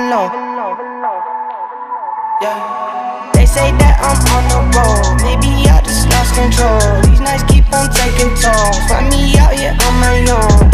know. Yeah. They say that I'm on the road, maybe I just lost control. These nights keep on taking tolls, find me out here on my own.